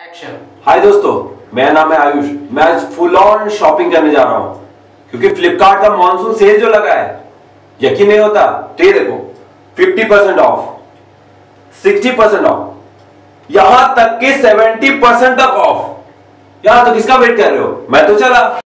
Action. हाय दोस्तों, मेरा नाम है आयुष। मैं आज फुल ऑन शॉपिंग करने जा रहा हूं क्योंकि फ्लिपकार्ट का मॉनसून सेल जो लगा है, यकीन नहीं होता। तो ये देखो, 50% ऑफ, 60% ऑफ, यहां तक कि 70% तक ऑफ। यहां तो किसका वेट कर रहे हो? मैं तो चला।